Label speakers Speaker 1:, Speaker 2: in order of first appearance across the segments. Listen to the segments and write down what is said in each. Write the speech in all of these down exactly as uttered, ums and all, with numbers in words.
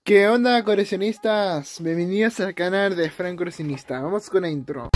Speaker 1: ¿Qué onda, coleccionistas? Bienvenidos al canal de Frank Coleccionista. Vamos con la intro.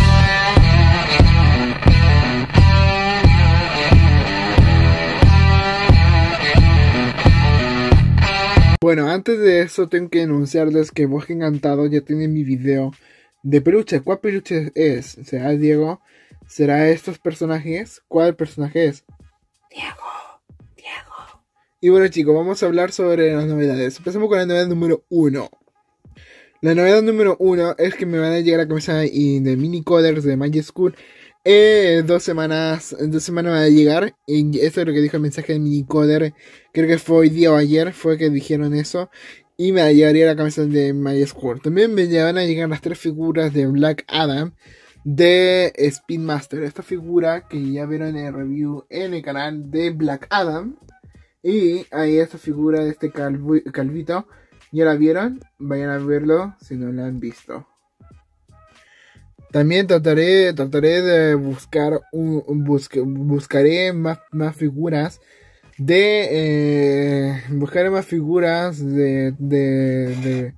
Speaker 1: Bueno, antes de eso tengo que anunciarles que Bosque Encantado ya tiene mi video de peluche. ¿Cuál peluche es? ¿Será Diego? ¿Será estos personajes? ¿Cuál personaje es? Diego. Diego. Y bueno, chicos, vamos a hablar sobre las novedades. Empecemos con la novedad número uno. La novedad número uno es que me van a llegar la camisa de Mini Coders de Magic School. Eh, dos semanas, dos semanas va a llegar. Y eso es lo que dijo el mensaje de Mini Coder. Creo que fue hoy día o ayer, fue que dijeron eso. Y me llegaría la camisa de Magic School. También me van a llegar las tres figuras de Black Adam de Speed Master. Esta figura que ya vieron en el review en el canal de Black Adam. Y ahí esta figura de este calvo, calvito. ¿Ya la vieron? Vayan a verlo si no la han visto. También trataré, trataré de buscar un, un busque, buscaré más, más figuras de eh, buscaré más figuras de de, de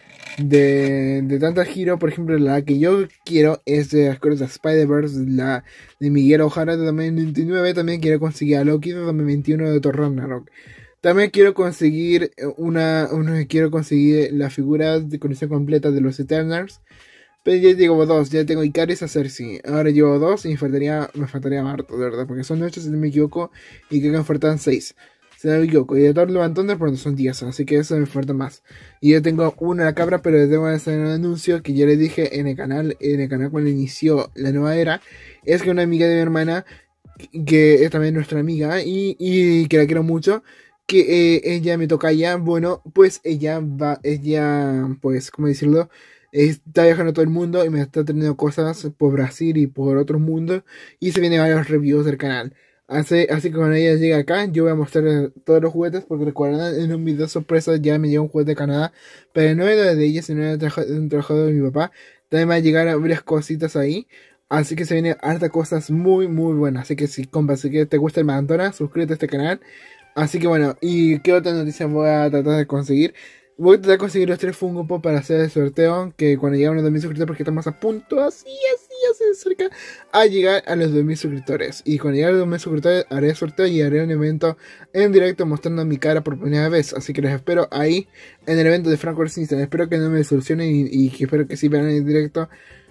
Speaker 1: de de tanta giro. Por ejemplo, la que yo quiero es de las cosas de Spider-Verse, la de Miguel O'Hara de dos mil veintinueve. También quiero conseguir a Loki de dos mil veintiuno de Thor Ragnarok. También quiero conseguir una, una quiero conseguir las figuras de colección completa de los Eternals. Pero ya llevo dos, ya tengo Icaris a Cersei. Ahora llevo dos y me faltaría, me faltaría Marto, de verdad. Porque son ocho si no me equivoco. Y creo que me faltan seis. Si no me equivoco. Y de Thor Levantón de pronto son diez. Así que eso me falta más. Y yo tengo una la cabra, pero debo hacer un anuncio que ya le dije en el canal. En el canal cuando inició la nueva era. Es que una amiga de mi hermana, que es también nuestra amiga. Y, y que la quiero mucho. Que eh, ella me toca ya. Bueno, pues ella va. Ella, pues, ¿cómo decirlo? Está viajando todo el mundo y me está teniendo cosas por Brasil y por otros mundos. Y se vienen varios reviews del canal. Así, así que cuando ella llegue acá, yo voy a mostrar todos los juguetes. Porque recuerdan, en un video sorpresa ya me llegó un juguete de Canadá. Pero no era de ella, sino era de un trabajador de mi papá. También va a llegar varias cositas ahí. Así que se vienen hartas cosas muy, muy buenas. Así que si, compa, si que te gusta el Mantora, suscríbete a este canal. Así que bueno, ¿y qué otra noticia voy a tratar de conseguir? Voy a tratar de conseguir los tres Funko Pop para hacer el sorteo. Que cuando lleguen a los dos mil suscriptores, porque estamos a punto, así, así, así cerca, a llegar a los dos mil suscriptores. Y cuando llegue a los dos mil suscriptores, haré el sorteo y haré un evento en directo mostrando mi cara por primera vez. Así que les espero ahí en el evento de Frank Coleccionista. Espero que no me solucionen y, y que espero que sí vean en directo.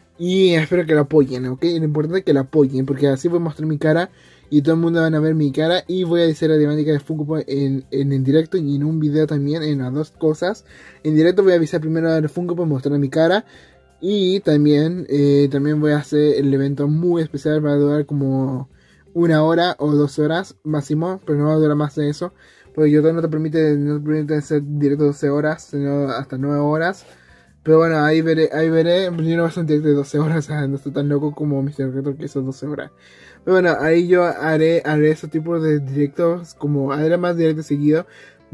Speaker 1: Y espero que lo apoyen, ¿ok? Lo importante es que lo apoyen, porque así voy a mostrar mi cara. Y todo el mundo van a ver mi cara. Y voy a decir la temática de Funko Pop en, en, en directo y en un video también. En las dos cosas. En directo voy a avisar primero de Funko Pop, mostrar mi cara. Y también, eh, también voy a hacer el evento muy especial. Va a durar como una hora o dos horas máximo. Pero no va a durar más de eso. Porque YouTube no te permite, no te permite hacer directo doce horas, sino hasta nueve horas. Pero bueno, ahí veré, ahí veré. Yo no voy a hacer un directo de doce horas. O sea, no estoy tan loco como mister Retro que hizo doce horas. Pero bueno, ahí yo haré, haré esos tipos de directos, como haré más directos seguido.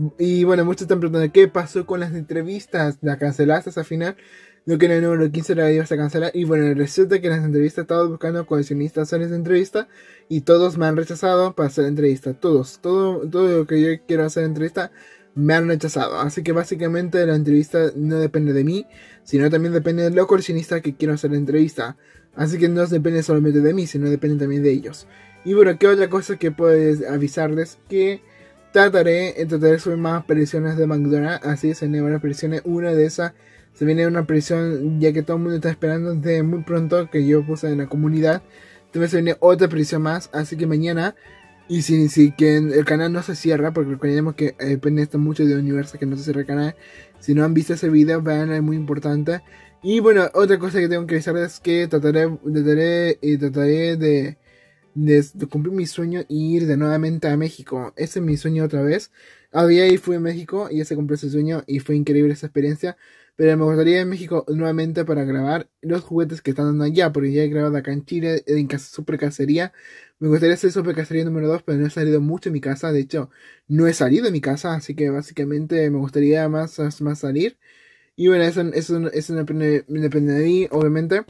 Speaker 1: Y bueno, muchos están preguntando qué pasó con las entrevistas. ¿La cancelaste al final? No, que en el número quince la ibas a cancelar. Y bueno, resulta que en las entrevistas estaba buscando coleccionistas hacer esa entrevista. Y todos me han rechazado para hacer entrevista. Todos, todo, todo lo que yo quiero hacer entrevista me han rechazado. Así que básicamente la entrevista no depende de mí, sino también depende de los coleccionistas que quiero hacer la entrevista. Así que no depende solamente de mí, sino depende también de ellos. Y bueno, ¿qué otra cosa que puedes avisarles? Que trataré, trataré de subir más apariciones de McDonald's. Así se vienen varias apariciones. Una de esas se viene una aparición, ya que todo el mundo está esperando desde muy pronto, que yo puse en la comunidad. También se viene otra aparición más. Así que mañana, y si, si que el canal no se cierra, porque recordemos que eh, depende esto mucho de Universo, que no se cierra el canal. Si no han visto ese video, vean, es muy importante. Y bueno, otra cosa que tengo que avisarles es que trataré, trataré, y trataré de, de, de cumplir mi sueño y ir de nuevamente a México. Ese es mi sueño otra vez. Había ahí fui a México y ya se cumplió ese sueño y fue increíble esa experiencia. Pero me gustaría ir a México nuevamente para grabar los juguetes que están dando allá, porque ya he grabado acá en Chile, en casa, Super Cacería. Me gustaría hacer Super Cacería número dos, pero no he salido mucho de mi casa. De hecho, no he salido de mi casa, así que básicamente me gustaría más, más salir. Y bueno, eso, eso, eso depende, depende de mí, obviamente.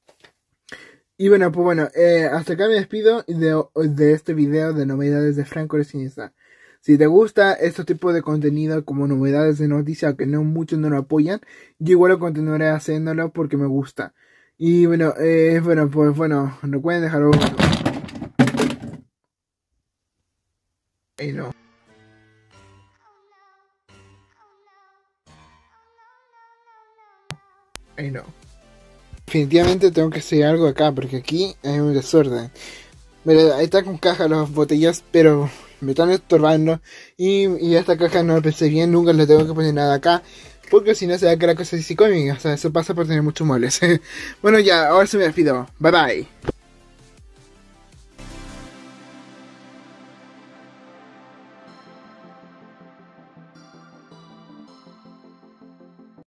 Speaker 1: Y bueno, pues bueno, eh, hasta acá me despido de, de este video de novedades de Frank Coleccionista. Si te gusta este tipo de contenido como novedades de noticias, que no muchos no lo apoyan, yo igual continuaré haciéndolo porque me gusta. Y bueno, eh, bueno, pues bueno, recuerden dejarlo. Ay, no. Ay, no. Definitivamente tengo que hacer algo acá porque aquí hay un desorden. Mira, ahí está con caja las botellas, pero me están estorbando. Y, y esta caja no la pensé bien, nunca le tengo que poner nada acá. Porque si no se va a quedar cosa así cómica. O sea, eso pasa por tener muchos muebles. Bueno, ya, ahora se me despido. Bye bye.